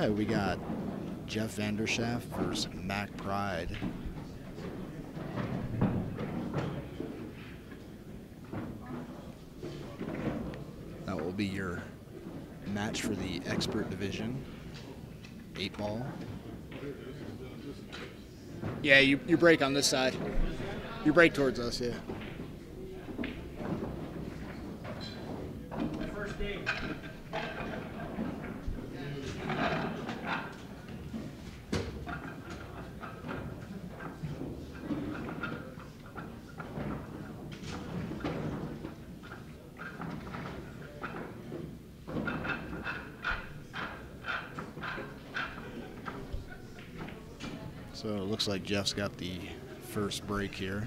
right, we got Jeff Vandershaf versus Mack Pride. That will be your match for the expert division. 8-ball. Yeah, you break on this side. You break towards us, yeah. First game. So it looks like Jeff's got the first break here.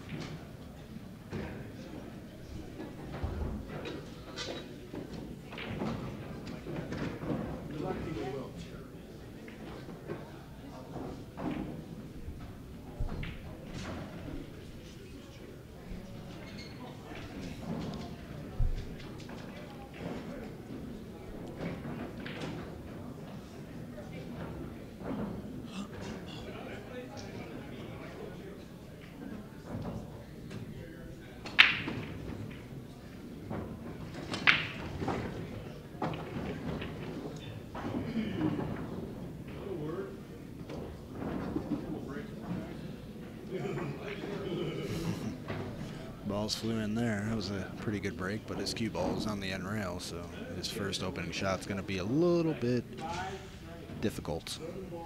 Balls flew in there. That was a pretty good break, but his cue ball is on the end rail, so his first opening shot's going to be a little bit difficult.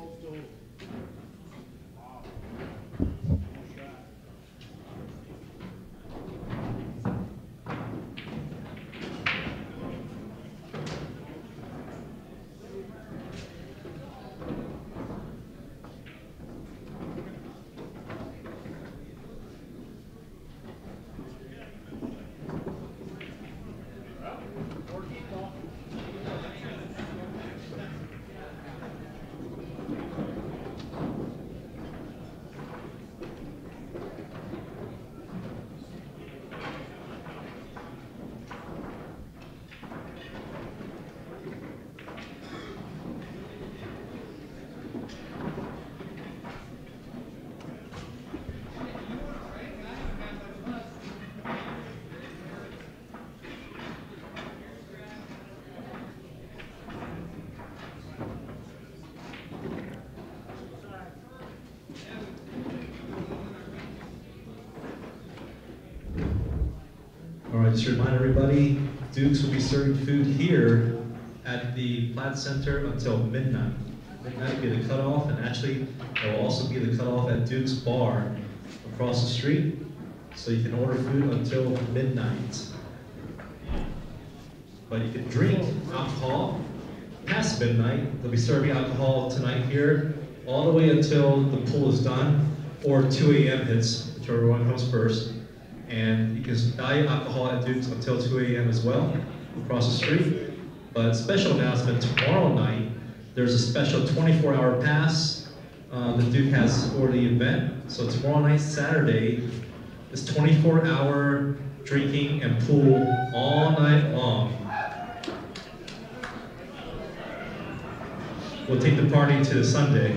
All right, just to remind everybody, Dukes will be serving food here at the Platt Center until midnight. Midnight will be the cutoff, and actually, there will also be the cutoff at Duke's Bar across the street, so you can order food until midnight. But you can drink alcohol past midnight. They'll be serving alcohol tonight here all the way until the pool is done, or 2 a.m. hits, whichever one comes first. And you can buy alcohol at Duke's until 2 a.m. as well, across the street. But special announcement, tomorrow night, there's a special 24-hour pass that Duke has for the event. So tomorrow night, Saturday, is 24-hour drinking and pool all night long. We'll take the party to Sunday.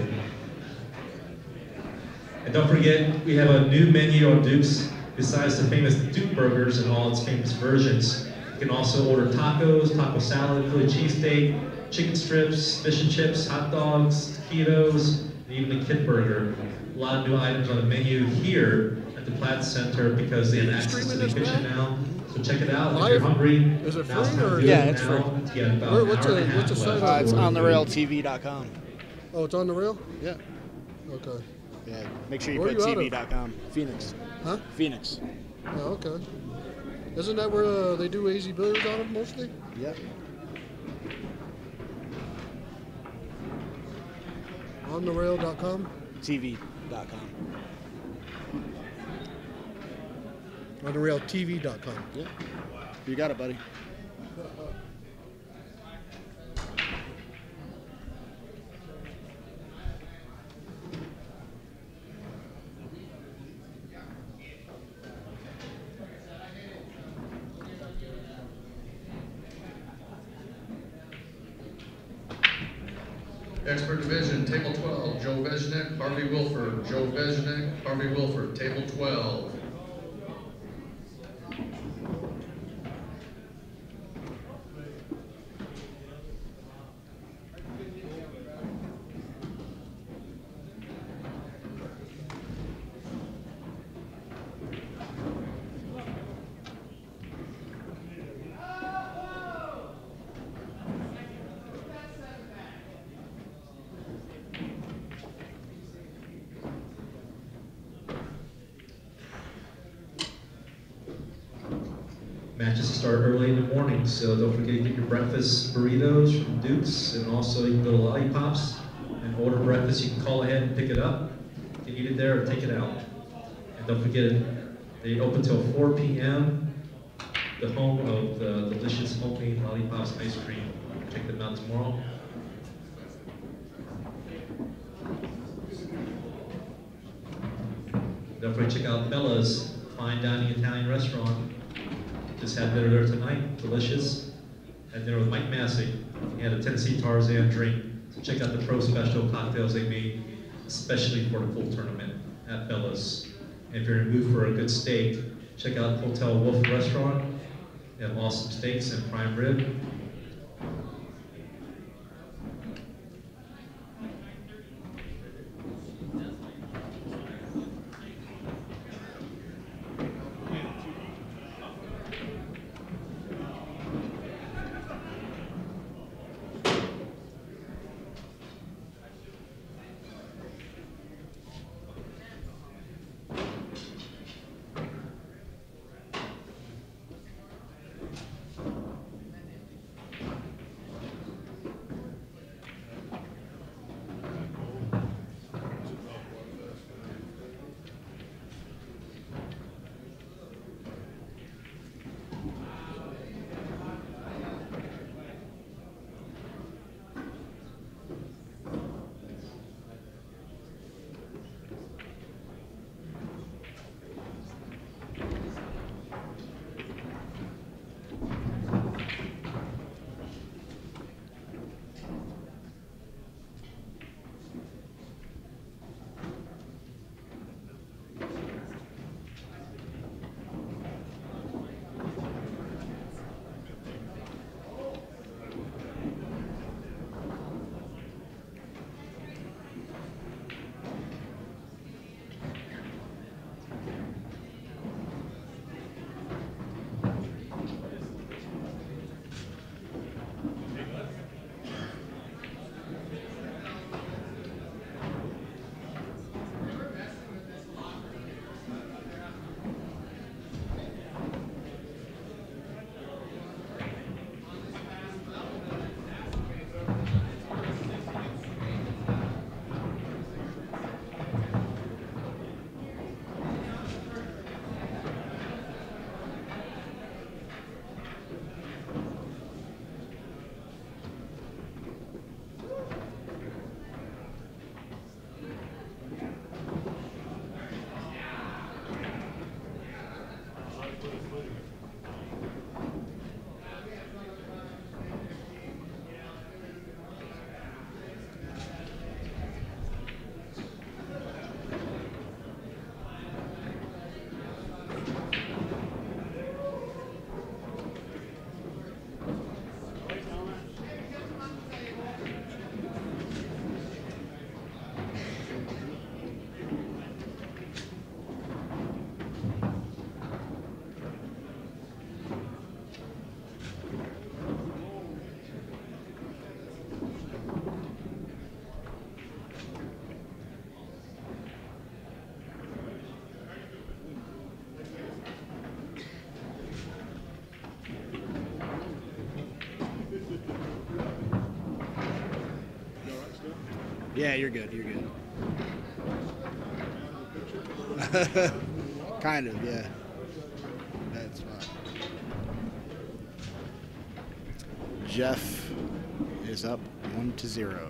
And don't forget, we have a new menu on Duke's. Besides the famous Duke burgers and all its famous versions, you can also order tacos, taco salad, Philly cheesesteak, chicken strips, fish and chips, hot dogs, taquitos, and even a kid burger. A lot of new items on the menu here at the Platt Center because they have access to the kitchen now. So check it out if you're hungry. Is it free or? Yeah, it's free. What's the site? It's on the railtv.com. Oh, it's on the rail? Yeah. Okay. Yeah. Make sure you Where put are you tv.com. Phoenix. Huh? Phoenix. Oh, okay. Isn't that where they do AZ billiards on it mostly? Yeah. OnTheRail.com? tv.com. OnTheRailTV.com. Yeah. You got it, buddy. Expert Division, Table 12, Joe Veznek, Harvey Wilford. Joe Veznek, Harvey Wilford, Table 12. Matches start early in the morning, so don't forget to get your breakfast burritos from Duke's, and also you can go to Lollipops and order breakfast. You can call ahead and pick it up. You can eat it there or take it out. And don't forget, they open till 4 p.m. The home of the delicious homemade Lollipops ice cream. Check them out tomorrow. Don't forget to check out Bella's fine dining Italian restaurant. Just had dinner there tonight, delicious. Had dinner with Mike Massey. He had a Tennessee Tarzan drink. So check out the pro special cocktails they made, especially for the pool tournament at Bella's. And if you're in the mood for a good steak, check out Hotel Wolf Restaurant. They have awesome steaks and prime rib. Yeah, you're good. You're good. Kind of, yeah. That's fine. Jeff is up 1-0.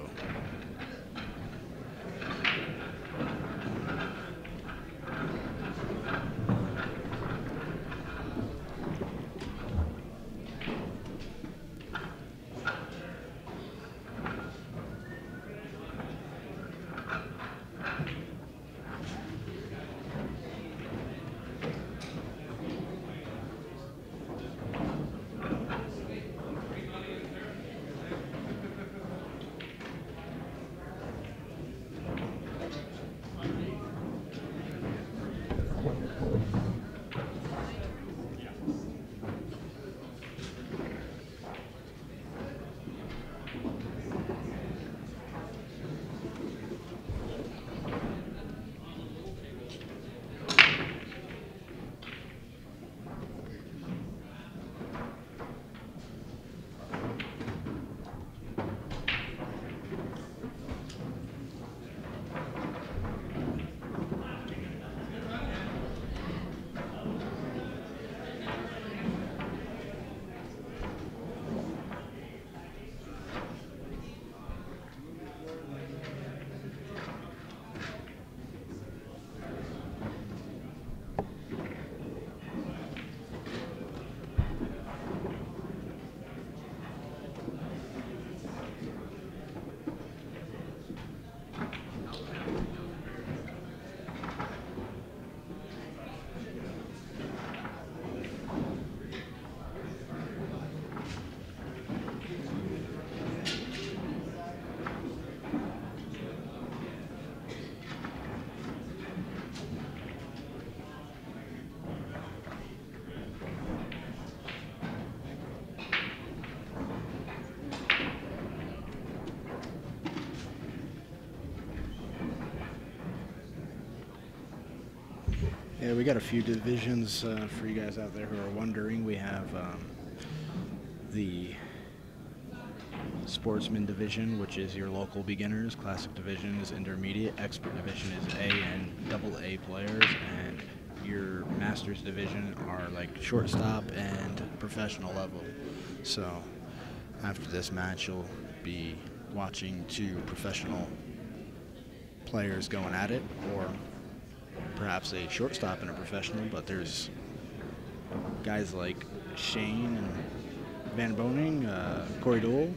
Yeah, we got a few divisions for you guys out there who are wondering. We have the Sportsman division, which is your local beginners. Classic division is intermediate. Expert division is A and AA players. And your Masters division are like shortstop and professional level. So after this match, you'll be watching two professional players going at it, or perhaps a shortstop and a professional. But there's guys like Shane and Van Boning, Corey Dole,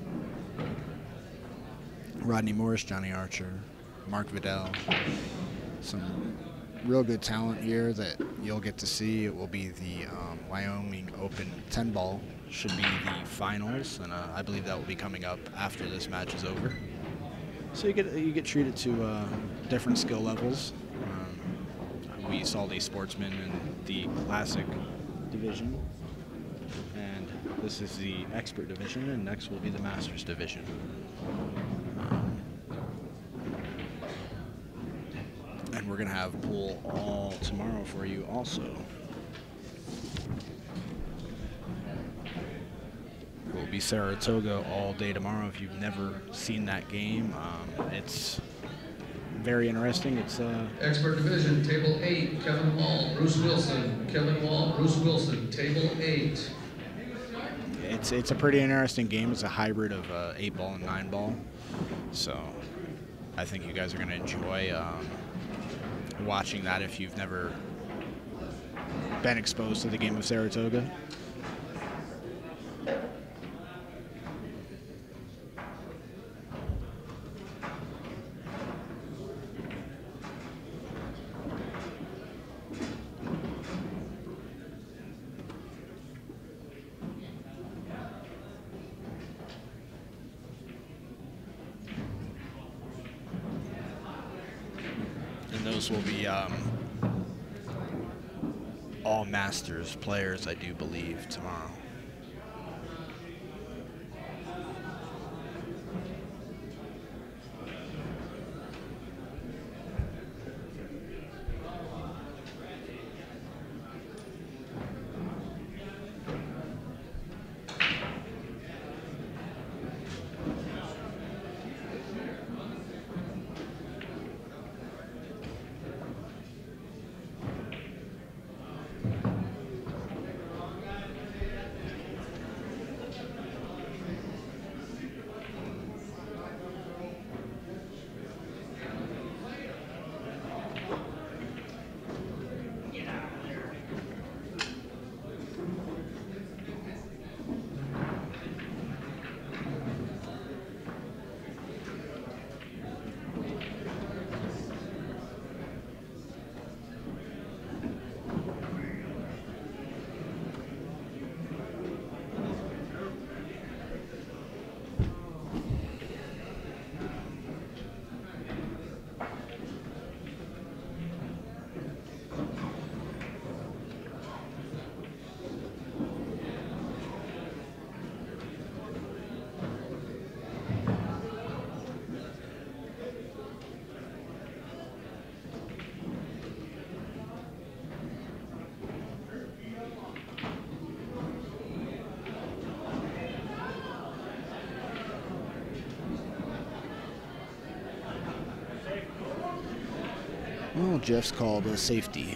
Rodney Morris, Johnny Archer, Mark Vidal. Some real good talent here that you'll get to see. It will be the Wyoming Open 10 ball. Should be the finals, and I believe that will be coming up after this match is over. So you get treated to different skill levels. We saw the Sportsman and the Classic division, and this is the Expert division, and next will be the Masters division. And we're gonna have a pool all tomorrow for you also. We'll be Saratoga all day tomorrow. If you've never seen that game, it's very interesting. It's Expert division, table 8, Kevin Wall, Bruce Wilson, Kevin Wall, Bruce Wilson, table 8. It's a pretty interesting game. It's a hybrid of 8 ball and 9 ball. So I think you guys are going to enjoy watching that if you've never been exposed to the game of Saratoga. Those will be all Masters players, I do believe, tomorrow. Well, Jeff's called a safety.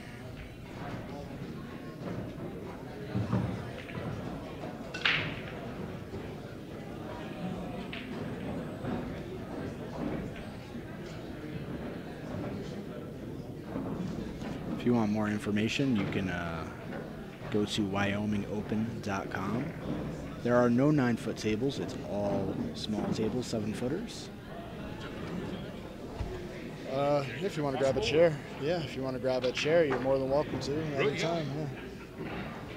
If you want more information, you can go to WyomingOpen.com. There are no 9-foot tables. It's all small tables, 7-footers. If you want to grab a chair. Yeah, if you want to grab a chair, you're more than welcome to anytime. Yeah.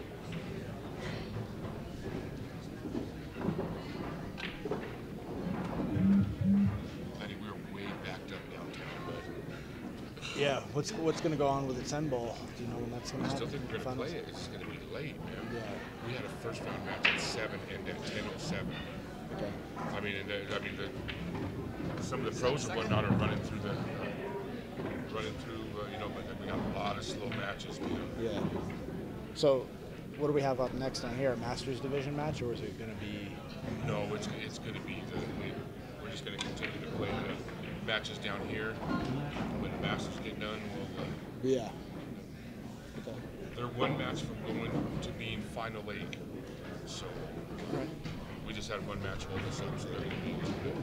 I think we were way backed up downtown, but Yeah, what's going to go on with the 10 ball? Do you know when that's going I to still happen? think we're going to play it. It's going to be late, man. Yeah. We had a first round match at 7 and at 10:07. Okay. Some of the pros and whatnot are running through the running through, but we got a lot of slow matches. Yeah. So, what do we have up next on here? A Masters Division match, or is it going to be? No, it's going to be we're just going to continue to play the matches down here. When the Masters get done, we'll. Yeah. Okay. They're one match from going to being final 8. So Right. we just had one match hold us up, so they're going to be good.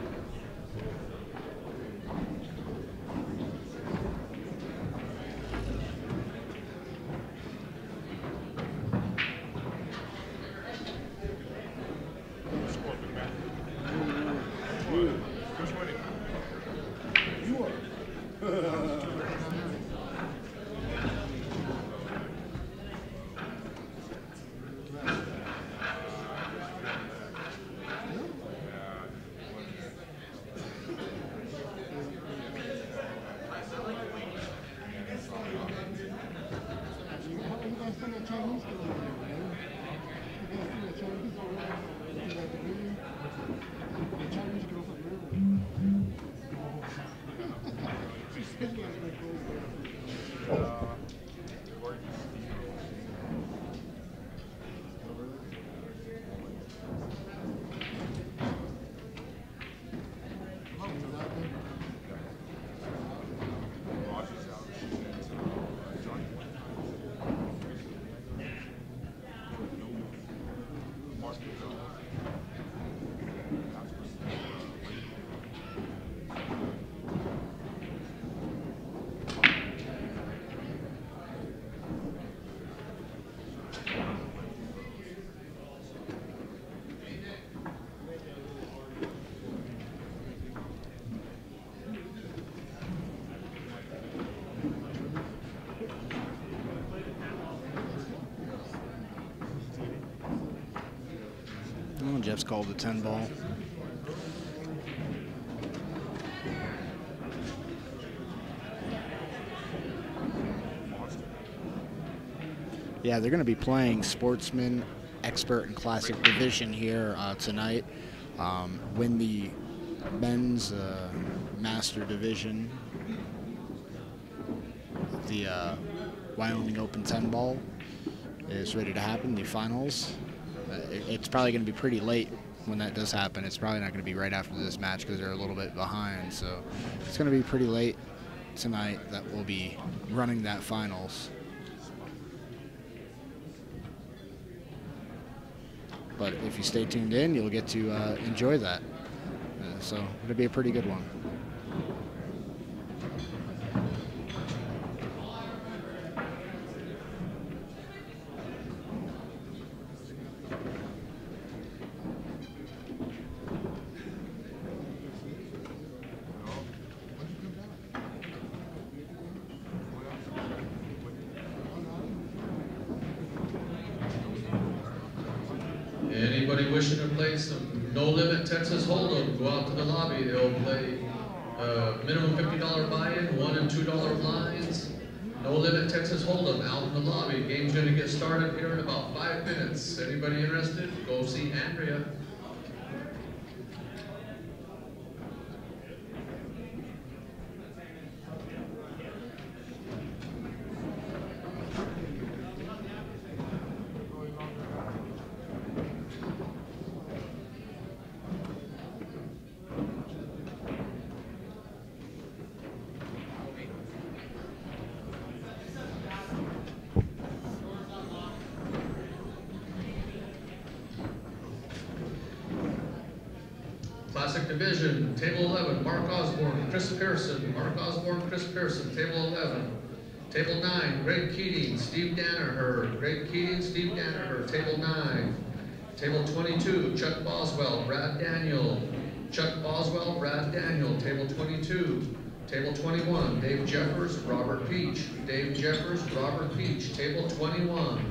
Who's winning? You are. Oh, Jeff's called a 10 ball. Yeah, they're going to be playing Sportsman, Expert, and Classic Division here tonight. Win the men's Master Division, the Wyoming Open 10 ball is ready to happen, the finals. It's probably going to be pretty late when that does happen. It's probably not going to be right after this match because they're a little bit behind. So it's going to be pretty late tonight that we'll be running that finals. But if you stay tuned in, you'll get to enjoy that. So it'll be a pretty good one. Anybody wishing to play some no-limit Texas Hold'em, go out to the lobby. They'll play minimum $50 buy-in, $1 and $2 lines. No-limit Texas Hold'em out in the lobby. Game's going to get started here in about 5 minutes. Anybody interested? Go see Andrea. Classic Division, Table 11, Mark Osborne, Chris Pearson. Mark Osborne, Chris Pearson, Table 11. Table 9, Greg Keating, Steve Danaher. Greg Keating, Steve Danaher, Table 9. Table 22, Chuck Boswell, Brad Daniel. Chuck Boswell, Brad Daniel, Table 22. Table 21, Dave Jeffers, Robert Peach. Dave Jeffers, Robert Peach, Table 21.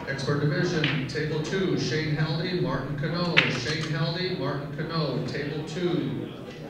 Expert Division, Table 2, Shane Haldy, Martin Cano. Shane Haldy, Martin Cano, Table 2.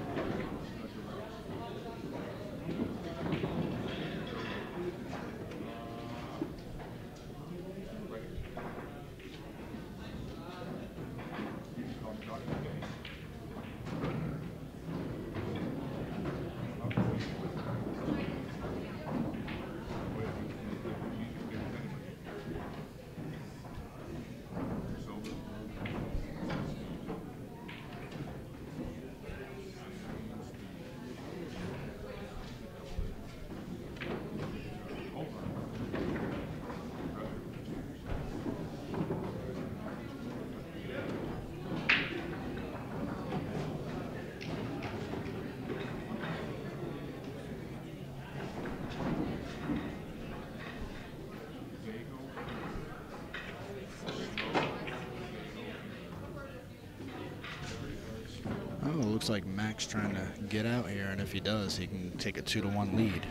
Oh, looks like Mack's trying to get out here, and if he does, he can take a 2-1 lead.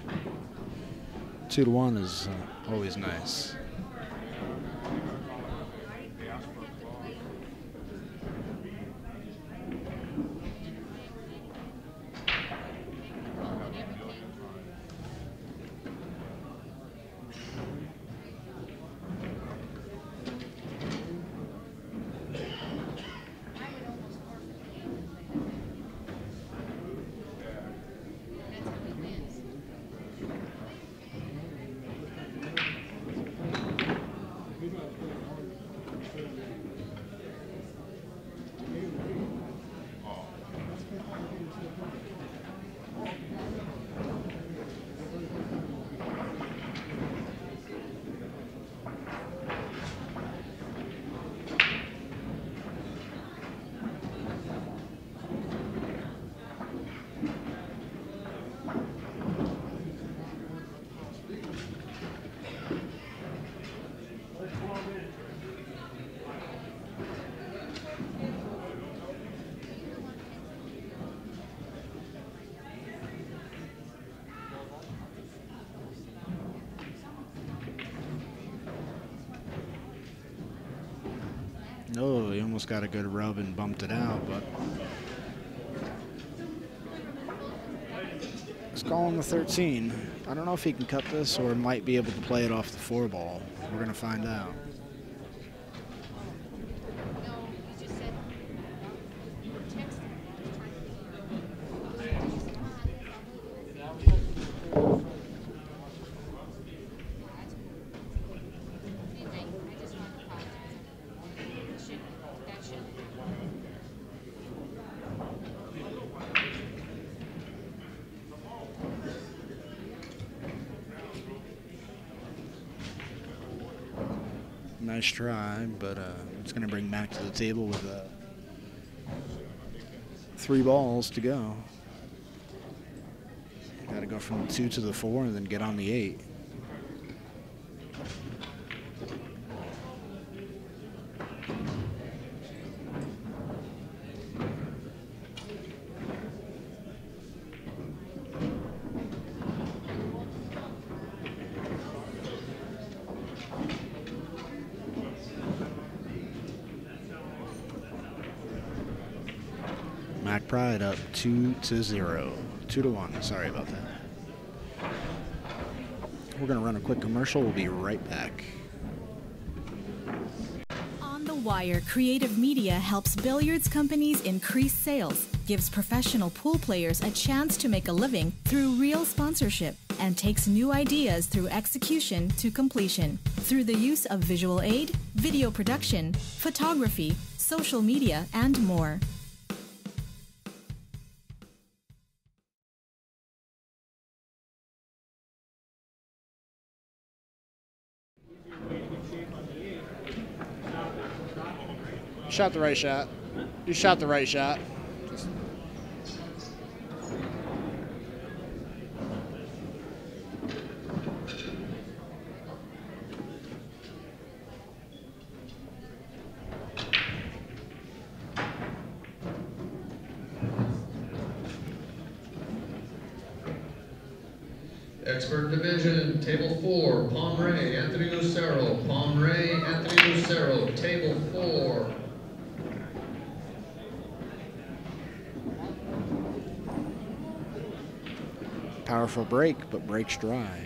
2-1 is always nice. Oh, he almost got a good rub and bumped it out, but it's calling the 13. I don't know if he can cut this or might be able to play it off the 4-ball. We're going to find out. Nice try, but it's going to bring Mack to the table with 3 balls to go. Got to go from the 2 to the 4 and then get on the 8. Mack Pride up 2-0. 2-1. Sorry about that. We're going to run a quick commercial. We'll be right back. On the Wire, creative media helps billiards companies increase sales, gives professional pool players a chance to make a living through real sponsorship, and takes new ideas through execution to completion through the use of visual aid, video production, photography, social media, and more. Shot the right shot. You shot the right shot. Expert Division, Table 4, Palm Ray, Anthony Lucero. Palm Ray, Anthony 3-0, table 4. Powerful break, but breaks dry.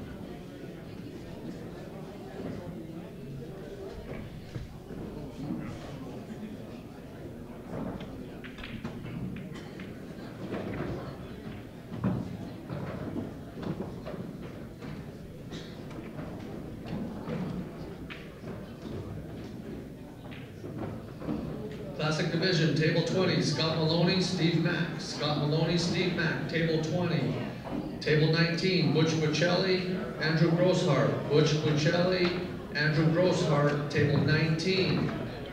Classic Division, Table 20, Scott Maloney, Steve Mack. Scott Maloney, Steve Mack, Table 20. Table 19, Butch Buccelli, Andrew Grosshart. Butch Buccelli, Andrew Grosshart, Table 19.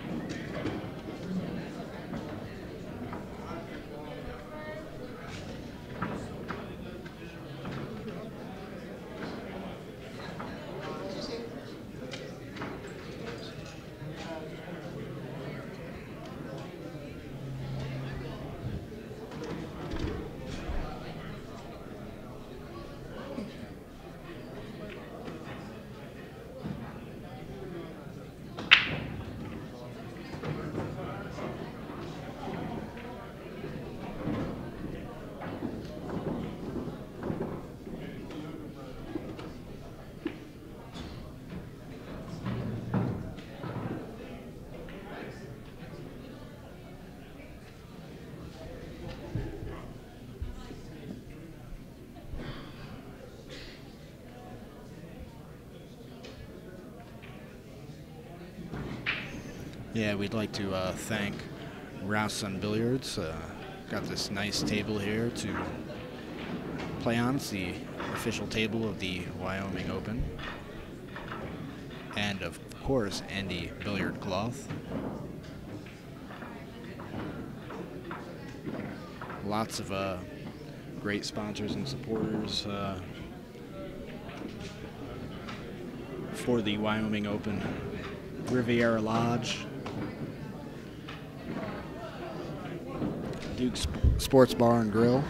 Yeah, we'd like to thank Rouse on Billiards. Got this nice table here to play on. It's the official table of the Wyoming Open. And of course, Andy Billiard Cloth. Lots of great sponsors and supporters for the Wyoming Open. Riviera Lodge, Duke's Sports Bar and Grill,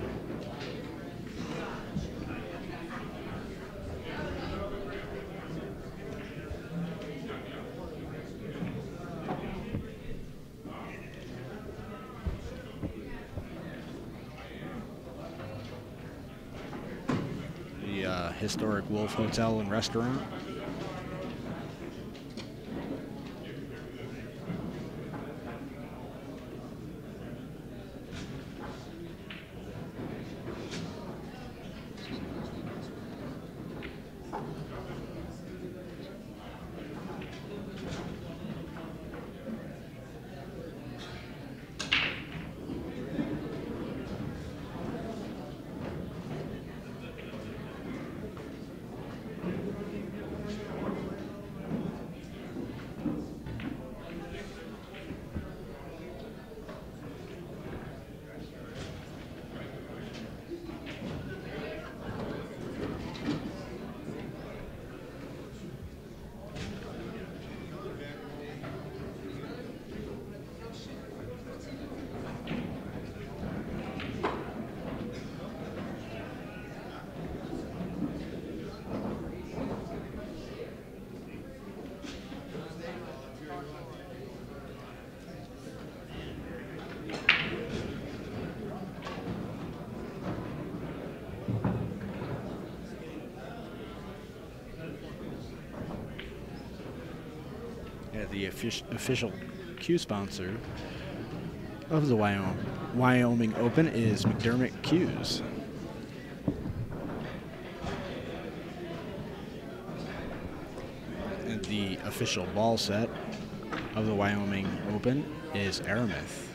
the historic Wolf Hotel and Restaurant, the official cue sponsor of the Wyoming Open is McDermott Cues. And the official ball set of the Wyoming Open is Aramith.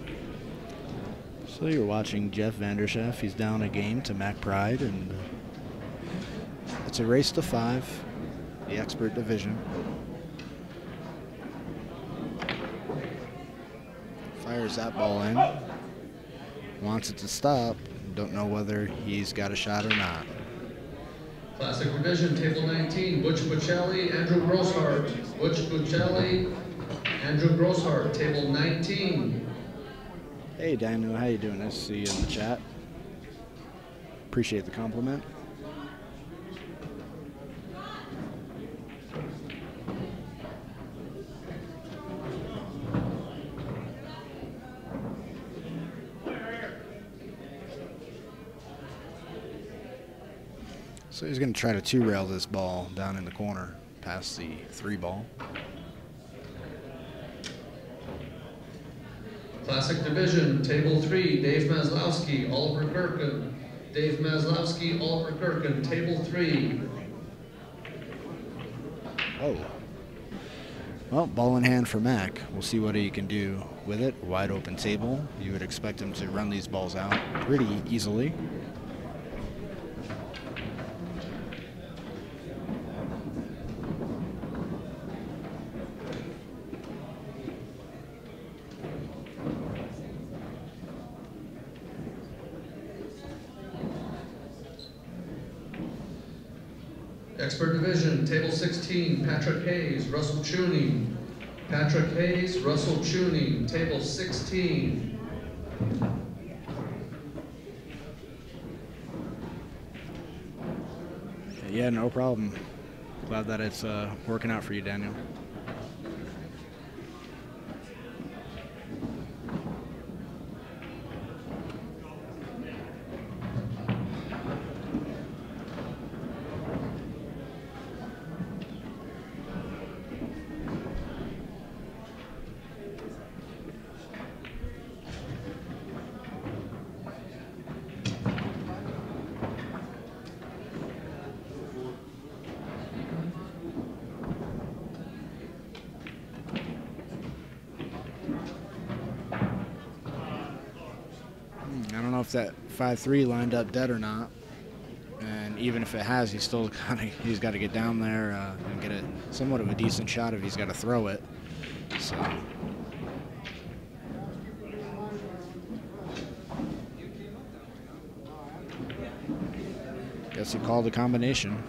So you're watching Jeff Vandershaf. He's down a game to Mack Pride, and It's a race to 5, the expert division. Fires that ball in. Wants it to stop. Don't know whether he's got a shot or not. Classic division, table 19, Butch Buccelli, Andrew Grosshart. Butch Buccelli, Andrew Grosshart, table 19. Hey Daniel, how you doing? Nice to see you in the chat. Appreciate the compliment. So he's going to try to two-rail this ball down in the corner past the 3 ball. Classic division, table 3, Dave Maslowski, Oliver Gerken. Dave Maslowski, Oliver Gerken, table 3. Oh. Well, ball in hand for Mack. We'll see what he can do with it. Wide open table. You would expect him to run these balls out pretty easily. Expert division, table 16, Patrick Hayes, Russell Chooney. Patrick Hayes, Russell Chooney, table 16. Yeah, no problem. Glad that it's working out for you, Daniel. I don't know if that 5-3 lined up dead or not, and even if it has, he's got to get down there and get a somewhat of a decent shot if he's got to throw it. So. Guess he called a combination.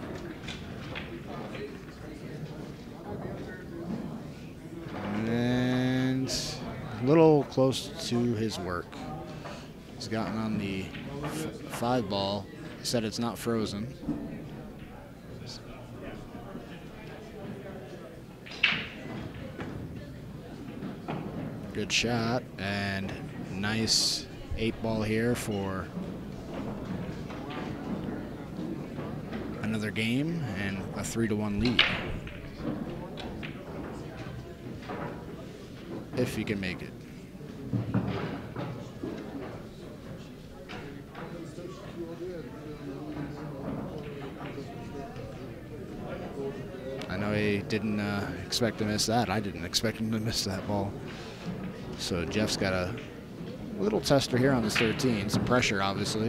And a little close to his work. He's gotten on the 5 ball. He said it's not frozen. Good shot and nice 8 ball here for another game and a 3-1 lead. If he can make it. I know he didn't expect to miss that. I didn't expect him to miss that ball. So Jeff's got a little tester here on this 13. Some pressure, obviously.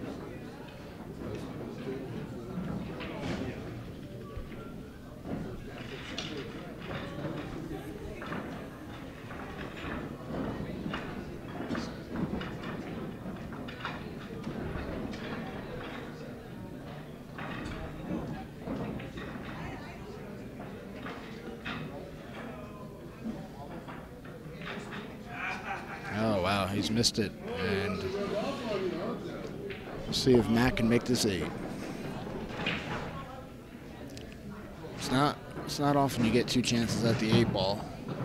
Oh, wow, he's missed it. And we'll see if Mack can make this 8. It's not often you get 2 chances at the 8 ball.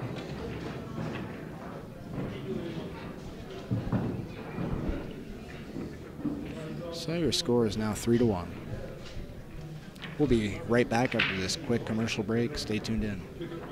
So your score is now 3-1. We'll be right back after this quick commercial break. Stay tuned in.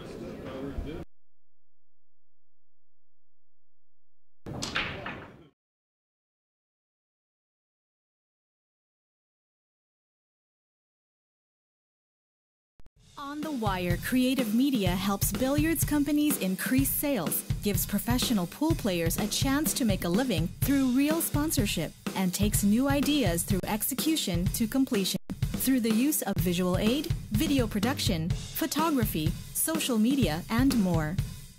On the Wire, creative media helps billiards companies increase sales, gives professional pool players a chance to make a living through real sponsorship, and takes new ideas through execution to completion. through the use of visual aid, video production, photography, social media, and more.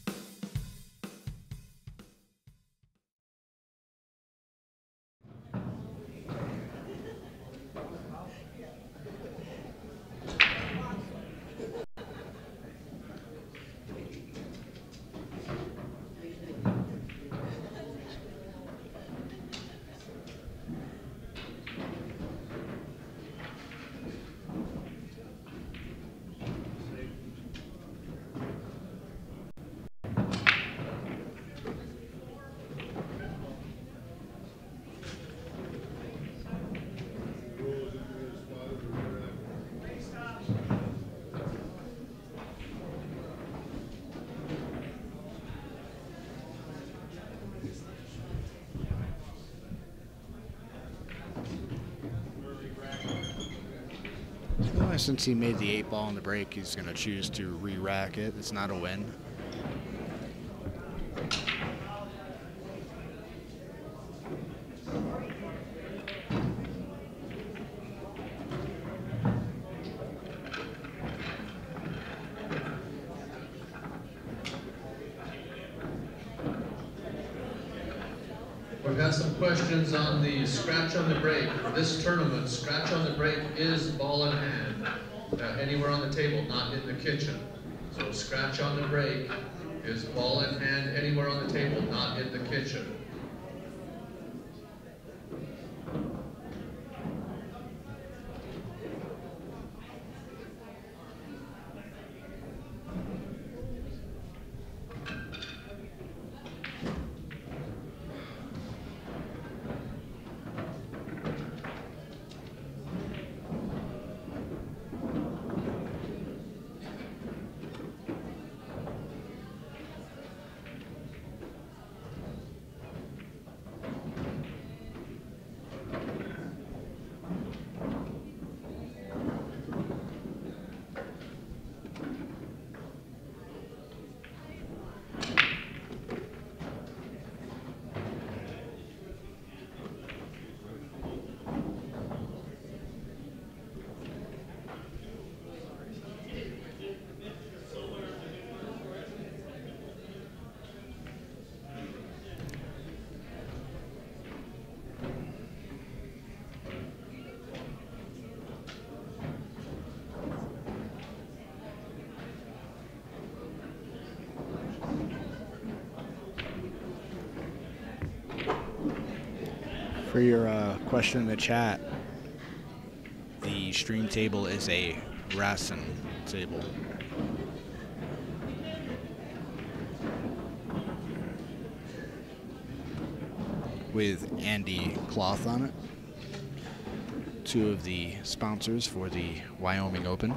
Since he made the 8-ball on the break, he's going to choose to re-rack it. It's not a win. We've got some questions on the scratch on the break. For this tournament, scratch on the break is ball in hand. Anywhere on the table, not in the kitchen. So scratch on the break is ball in hand anywhere on the table, not in the kitchen. For your question in the chat, the stream table is a Rassen table. With Andy Cloth on it. Two of the sponsors for the Wyoming Open.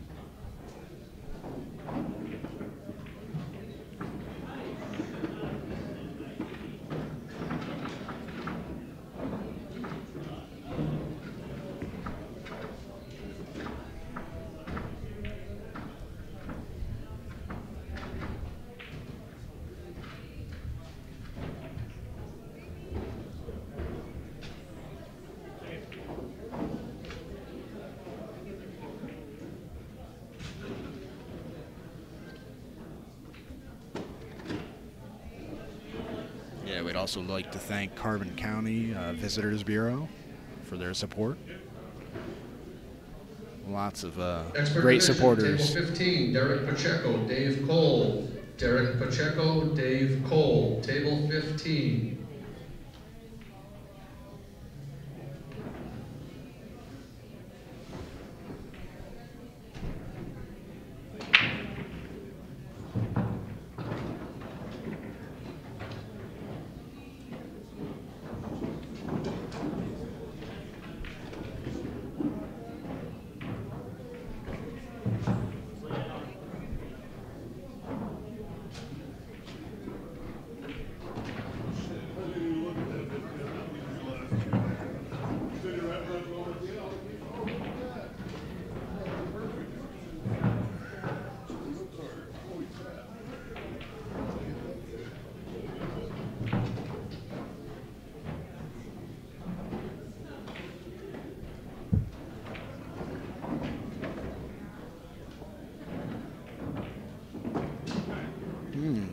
We'd also like to thank Carbon County Visitors Bureau for their support. Lots of great supporters. Table 15, Derek Pacheco, Dave Cole. Derek Pacheco, Dave Cole. Table 15.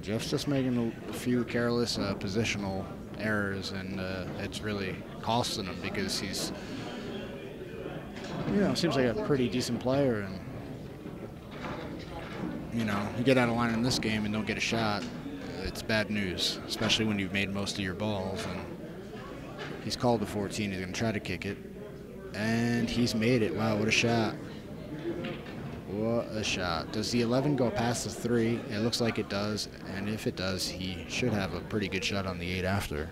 Jeff's just making a few careless positional errors, and it's really costing him because he's, seems like a pretty decent player, and you get out of line in this game and don't get a shot, it's bad news, especially when you've made most of your balls. And he's called the 14. He's going to try to kick it, and he's made it. Wow, what a shot. What a shot. Does the 11 go past the 3? It looks like it does, and if it does, he should have a pretty good shot on the 8 after.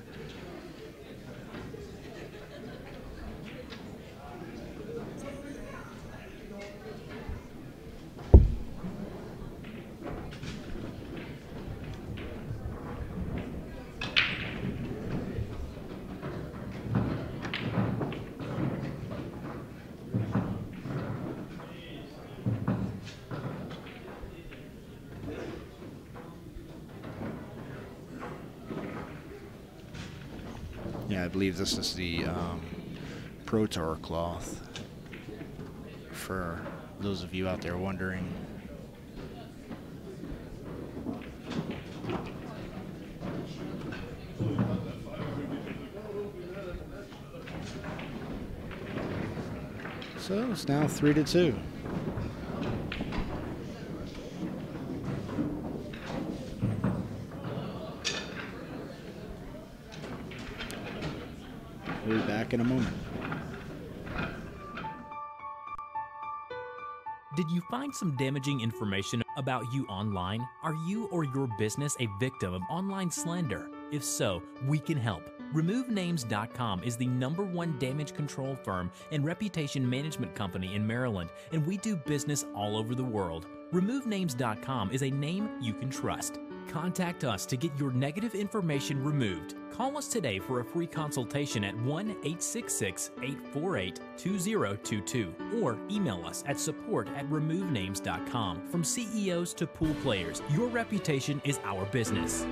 Yeah, I believe this is the Pro Tour cloth, for those of you out there wondering. So it's now 3-2. We'll be back in a moment. Did you find some damaging information about you online? Are you or your business a victim of online slander? If so, we can help. RemoveNames.com is the #1 damage control firm and reputation management company in Maryland, and we do business all over the world. RemoveNames.com is a name you can trust. Contact us to get your negative information removed. Call us today for a free consultation at 1-866-848-2022 or email us at support@removenames.com. From CEOs to pool players, your reputation is our business.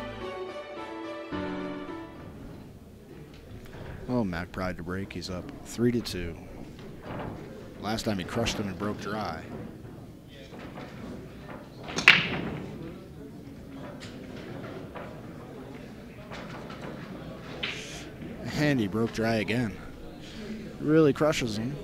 Oh, Mack tried to break. He's up 3-2. Last time he crushed him and broke dry. And he broke dry again. Really crushes him.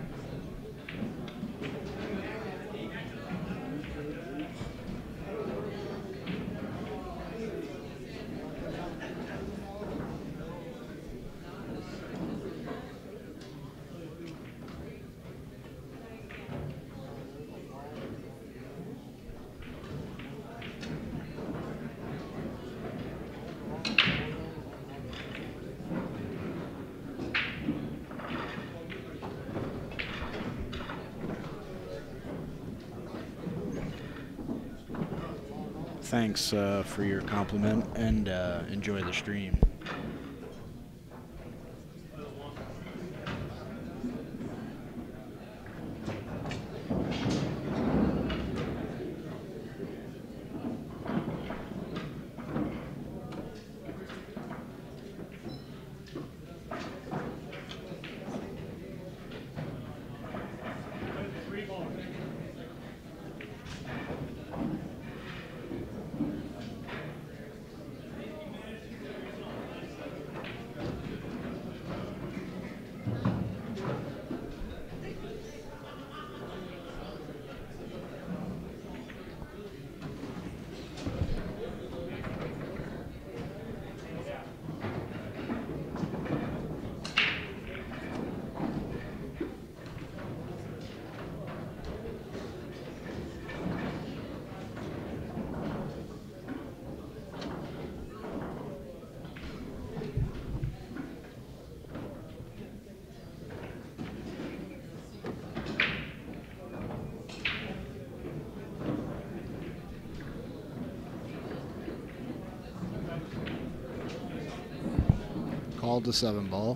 Thanks for your compliment, and enjoy the stream. Called the 7 ball.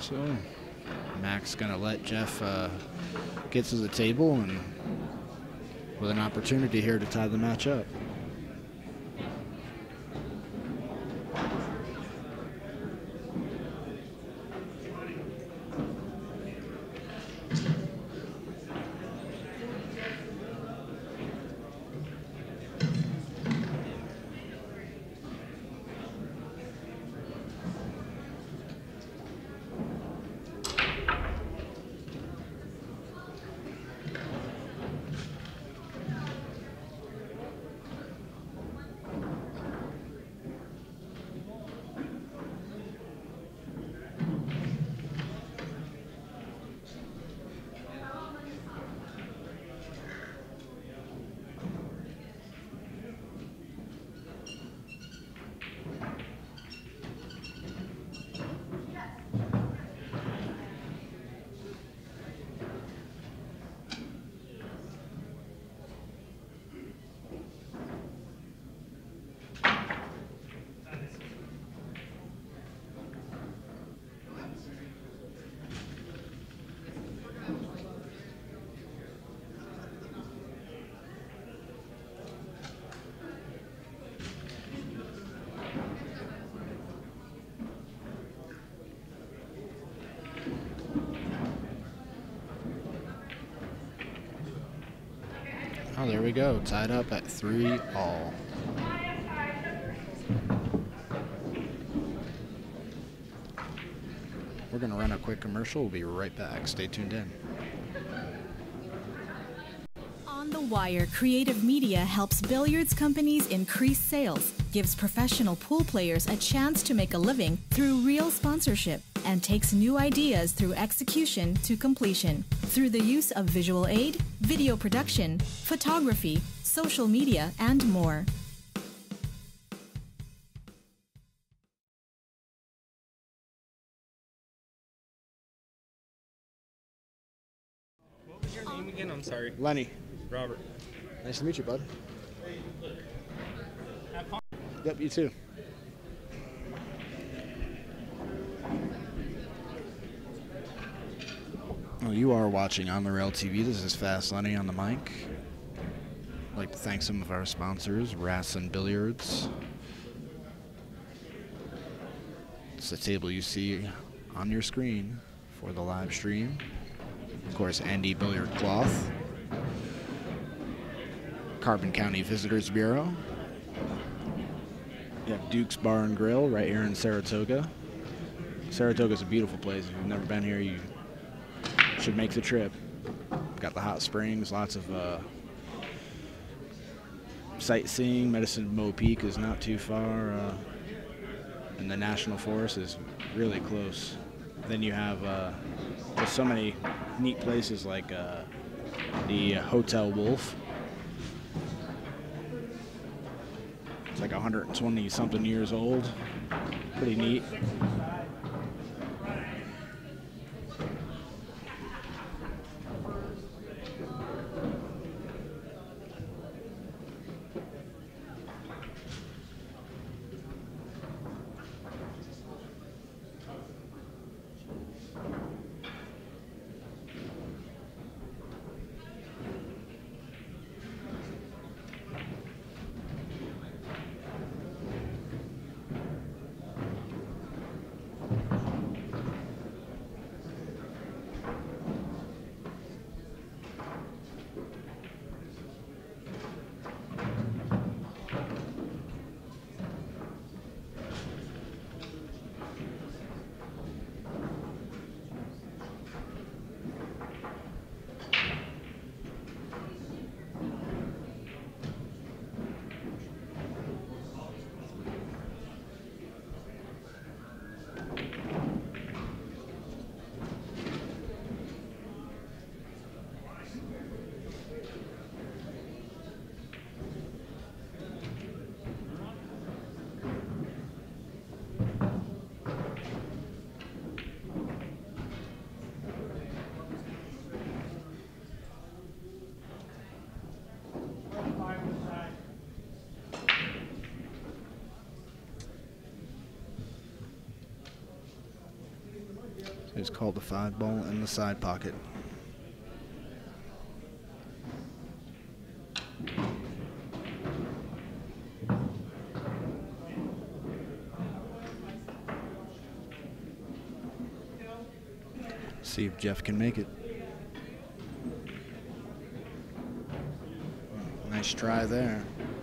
So Mack's going to let Jeff get to the table and with an opportunity here to tie the match up. Oh, there we go. Tied up at 3-all. We're going to run a quick commercial. We'll be right back. Stay tuned in. On the Wire, creative media helps billiards companies increase sales, gives professional pool players a chance to make a living through real sponsorship, and takes new ideas through execution to completion through the use of visual aid, video production, photography, social media, and more. What was your name again? I'm sorry. Lenny. Robert. Nice to meet you, bud. Yep, you too. Well, you are watching On the Rail TV. This is Fast Lenny on the mic. I'd like to thank some of our sponsors, Rassin Billiards. It's the table you see on your screen for the live stream. Of course, Andy Billiard Cloth. Carbon County Visitors Bureau. You have Duke's Bar and Grill right here in Saratoga. Saratoga's a beautiful place. If you've never been here, you should make the trip. Got the hot springs, lots of sightseeing. Medicine Bow Peak is not too far, and the National Forest is really close. Then you have just so many neat places like the Hotel Wolf. It's like 120 something years old. Pretty neat. He's called the 5 ball in the side pocket. See if Jeff can make it. Nice try there.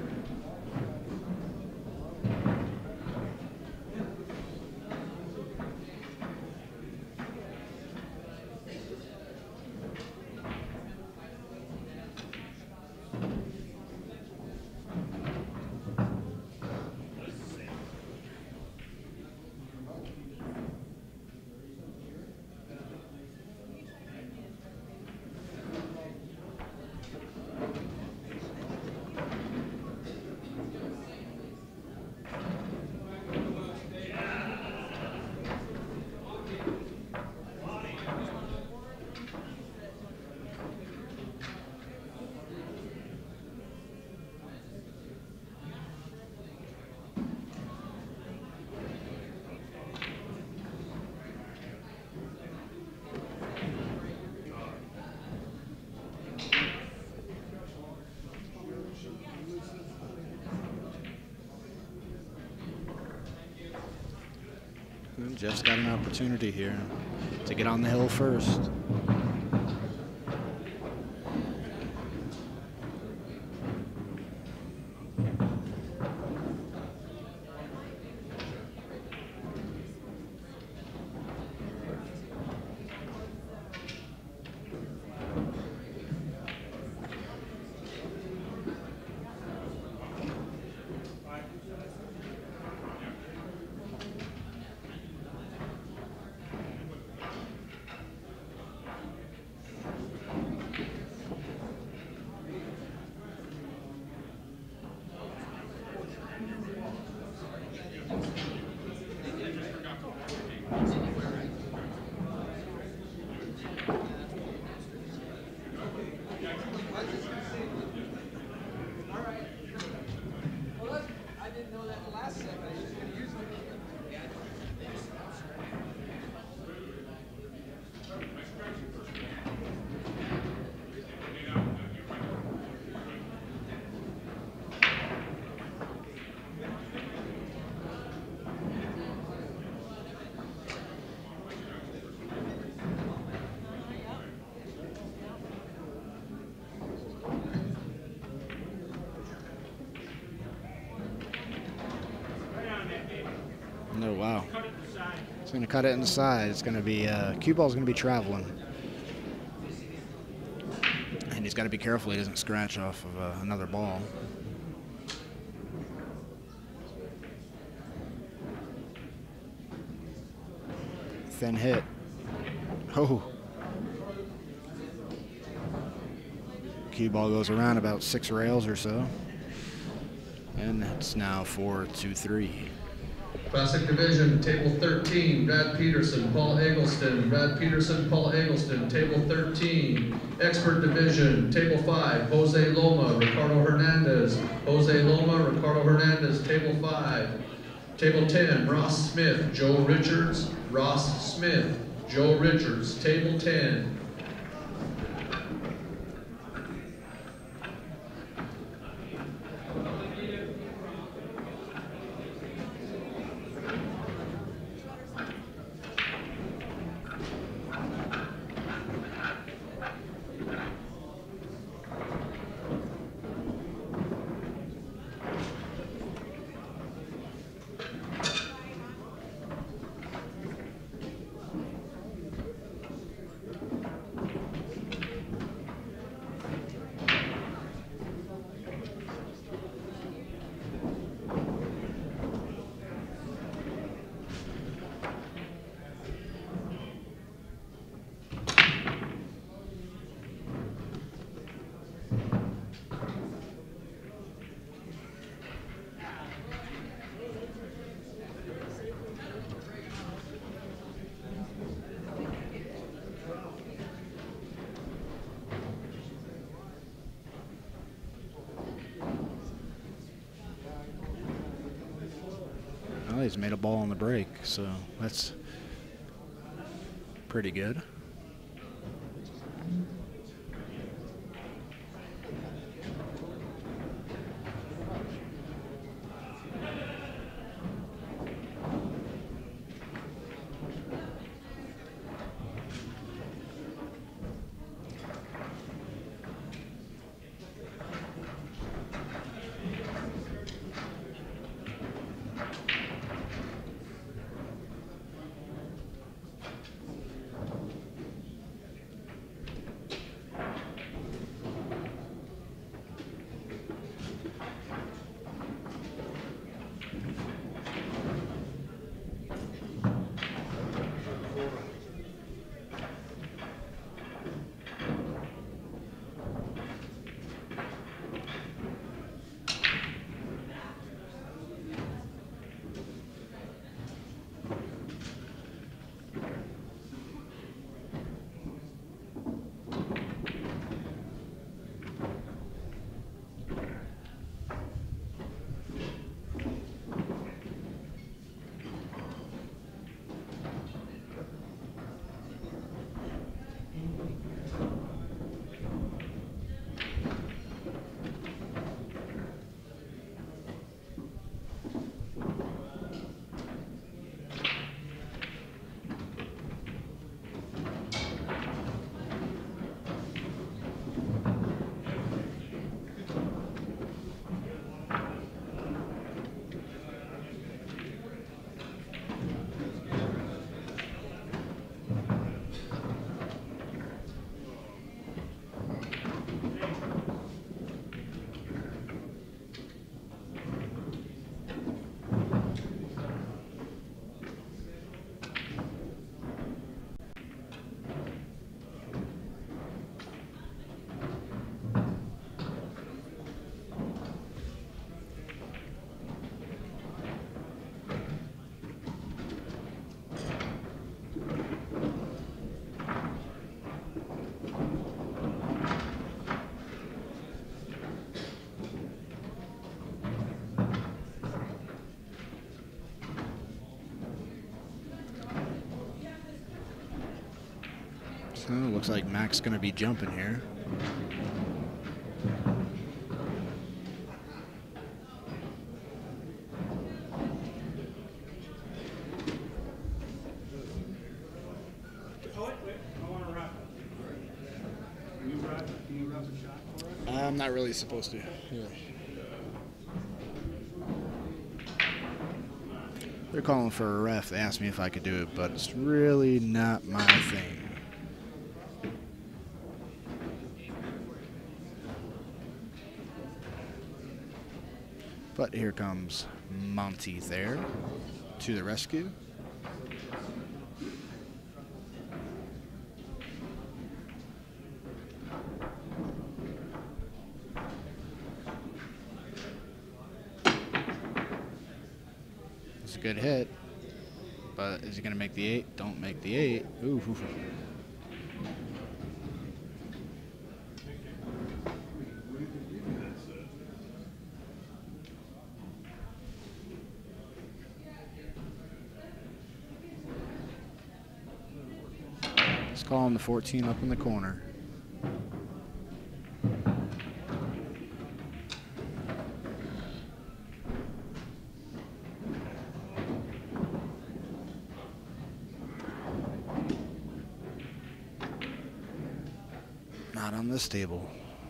And Jeff's got an opportunity here to get on the hill first. Oh, wow. He's going to cut it in the side. It's going to be, cue ball's going to be traveling. And he's got to be careful he doesn't scratch off of another ball. Thin hit. Oh. Cue ball goes around about 6 rails or so. And it's now 4-2-3. Classic Division, Table 13, Brad Peterson, Paul Eggleston, Brad Peterson, Paul Eggleston, Table 13. Expert Division, Table 5, Jose Loma, Ricardo Hernandez, Jose Loma, Ricardo Hernandez, Table 5. Table 10, Ross Smith, Joe Richards, Ross Smith, Joe Richards, Table 10. Well, he's made a ball on the break, so that's pretty good. So looks like Mack's going to be jumping here. I'm not really supposed to. Yeah. They're calling for a ref. They asked me if I could do it, but it's really not my thing. But here comes Monty there to the rescue. It's a good hit, but is he going to make the 8? Don't make the 8. Ooh. Calling the 14 up in the corner. Not on this table.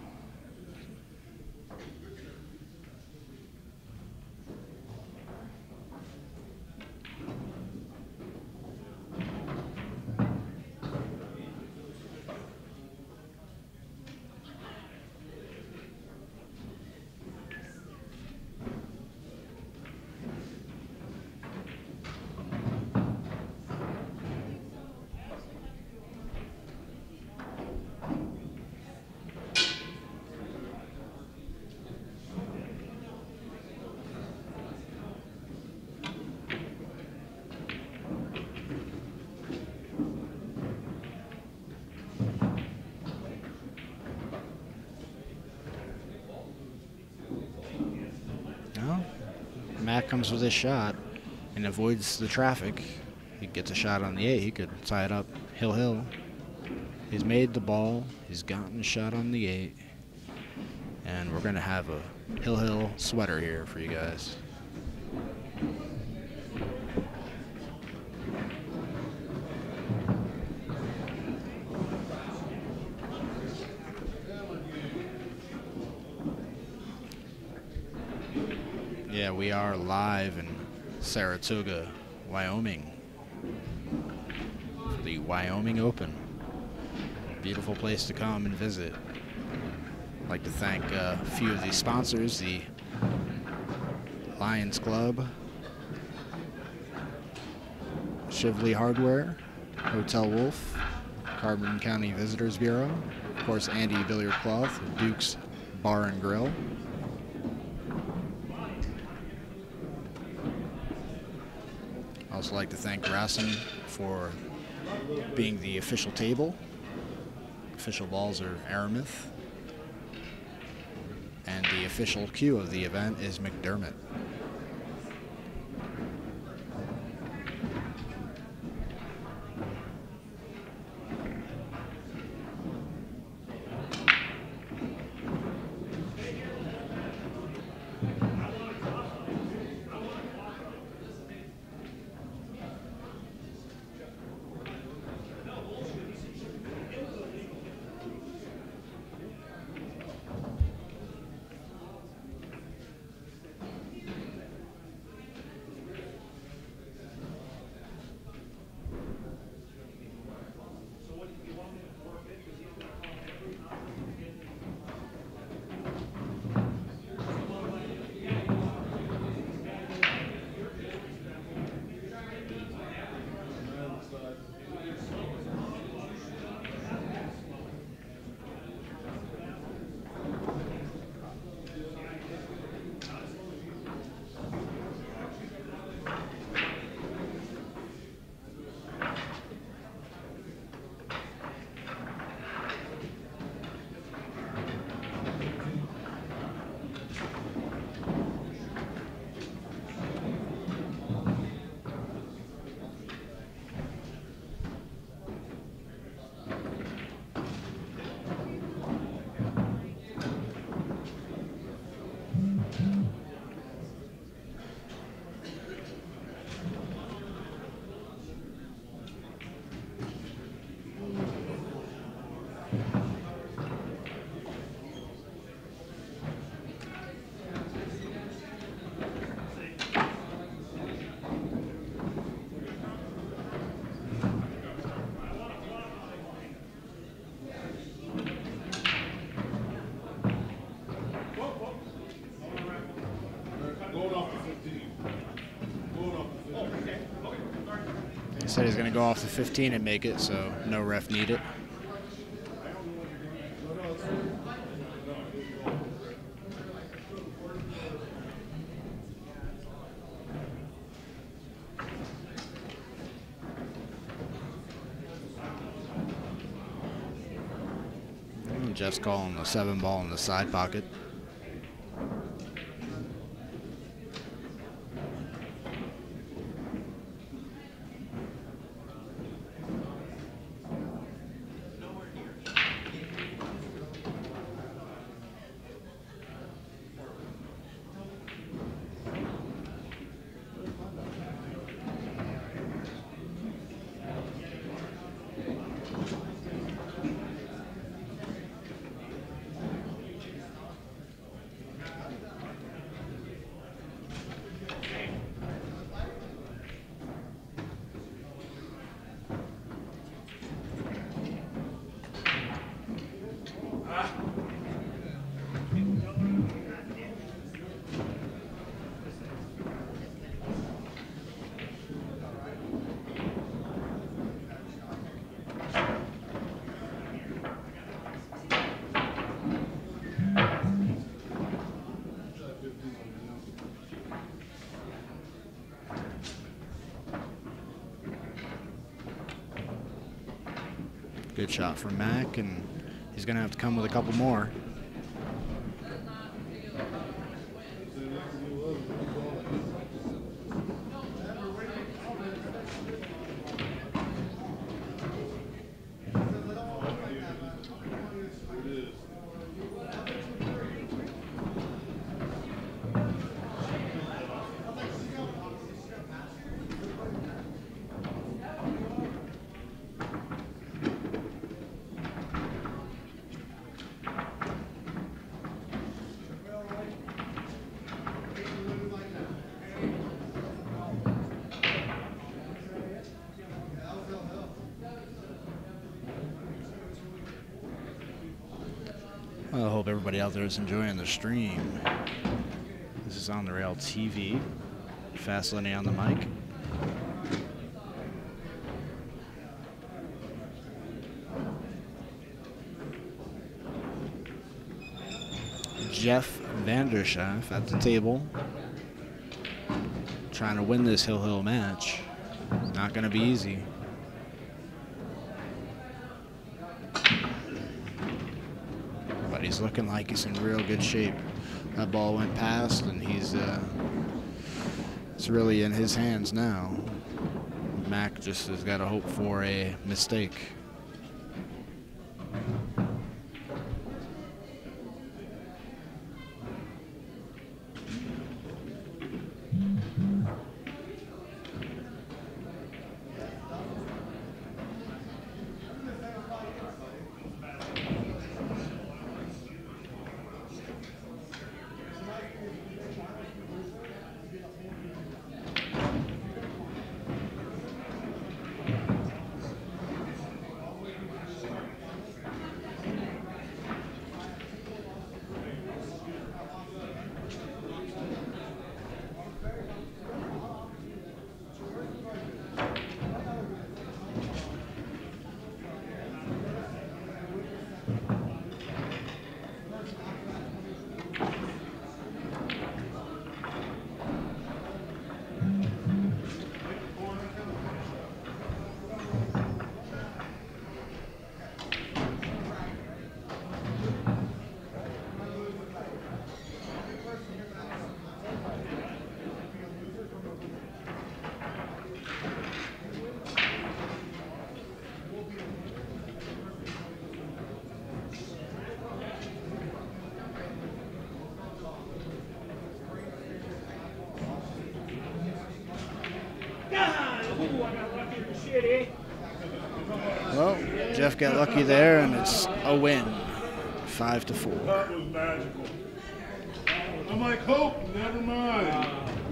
Mack comes with his shot and avoids the traffic. He gets a shot on the 8. He could tie it up Hill. He's made the ball. He's gotten a shot on the 8. And we're going to have a Hill sweater here for you guys. Yeah, we are live in Saratoga, Wyoming, for the Wyoming Open. Beautiful place to come and visit. I'd like to thank a few of the sponsors, the Lions Club, Shively Hardware, Hotel Wolf, Carbon County Visitors Bureau, of course Andy Billiard Cloth, Duke's Bar and Grill. I'd also like to thank Rassen for being the official table. Official balls are Aramith. And the official cue of the event is McDermott. He said he's going to go off the 15 and make it, so no ref needed. Jeff's calling the 7 ball in the side pocket. Good shot from Mack, and he's going to have to come with a couple more. hope everybody out there is enjoying the stream. This is On the Rail TV. Fast Lenny on the mic. Jeff Vandershaf at the table, trying to win this Hill match. Not going to be easy. But he's looking like he's in real good shape. That ball went past, and it's really in his hands now. Mack just has got to hope for a mistake. Well, Jeff got lucky there, and it's a win, 5-4. That was magical. I'm like, hope, never mind.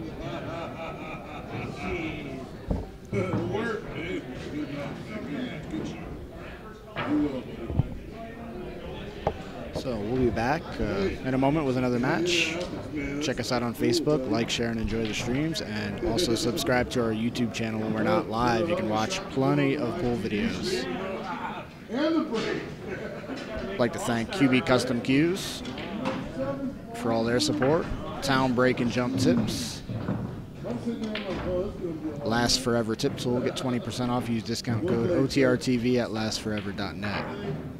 Work, dude. So we'll be back in a moment with another match. Check us out on Facebook, like, share, and enjoy the streams, and also subscribe to our YouTube channel when we're not live. You can watch plenty of pool videos. I'd like to thank QB Custom Cues for all their support. Town Break and Jump Tips. Last Forever Tip Tool. Get 20% off. Use discount code OTRTV at lastforever.net.